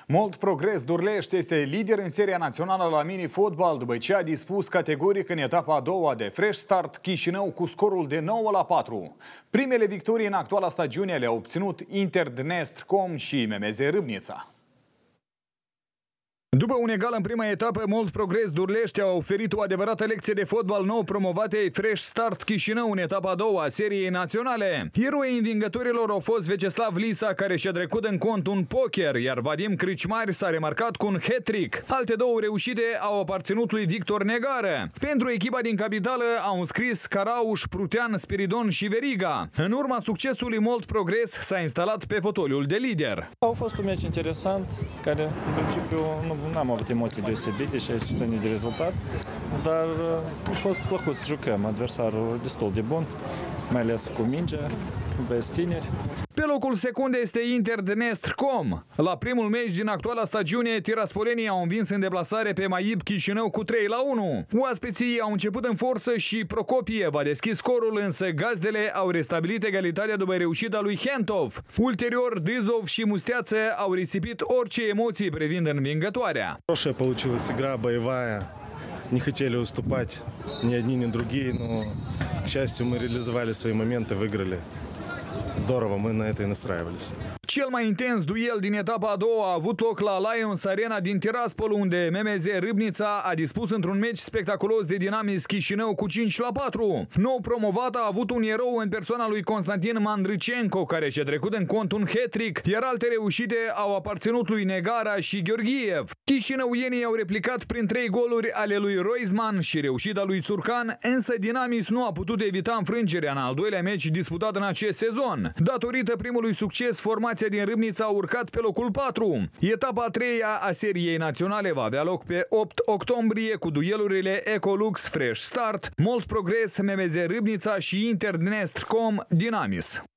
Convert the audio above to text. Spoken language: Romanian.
Mult Progres Durlești este lider în seria națională la mini-fotbal după ce a dispus categoric în etapa a doua de Fresh Start Chișinău cu scorul de 9-4. Primele victorii în actuala stagiune le-au obținut Interdnestr.com și MMZ Râbnița. După un egal în prima etapă, Mult Progres Durlești a oferit o adevărată lecție de fotbal nou promovatei Fresh Start Chișinău în etapa a doua a seriei naționale. Eroii învingătorilor au fost Veceslav Lisa, care și-a trecut în cont un poker, iar Vadim Criciumari s-a remarcat cu un hat-trick. Alte două reușite au aparținut lui Victor Negară. Pentru echipa din capitală au înscris Carauș, Prutean, Spiridon și Veriga. În urma succesului, Mult Progres s-a instalat pe fotoliul de lider. A fost un meci interesant, care în principiu n-am avut emoții deosebite și aici ține de rezultat, dar a fost plăcut să jucăm. Adversarul destul de bun, mai ales cu mingea, băieți tineri. Pe locul secund este Interdnestr.com. La primul meci din actuala stagiune, tiraspolenii au învins în deplasare pe Maib Chișinău cu 3-1. Oaspeții au început în forță și Prokopiev a deschis scorul, însă gazdele au restabilit egalitatea după reușita lui Hentov. Ulterior, Dizov și Musteață au risipit orice emoții privind învingătoarea. Хорошая получилась игра, боевая. Не хотели уступать ни одни, ни другие, но, к счастью, мы реализовали свои моменты, выиграли. Здорово, мы на это и настраивались. Cel mai intens duel din etapa a doua a avut loc la Lions Arena din Tiraspol, unde MMZ Râbnița a dispus într-un meci spectaculos de Dinamis Chișinău cu 5-4. Nou promovat a avut un erou în persoana lui Constantin Mandricenco, care și-a trecut în cont un hat-trick, iar alte reușite au aparținut lui Negara și Gheorghiev. Chișinăuienii au replicat prin 3 goluri ale lui Roizman și reușita lui Țurcan, însă Dinamis nu a putut evita înfrângerea în al doilea meci disputat în acest sezon. Datorită primului succes, formația din Râbnița a urcat pe locul 4. Etapa a treia a seriei naționale va avea loc pe 8 octombrie cu duelurile Ecolux Fresh Start, Mult Progres MMZ Râbnița și Interdnestr.com Dinamis.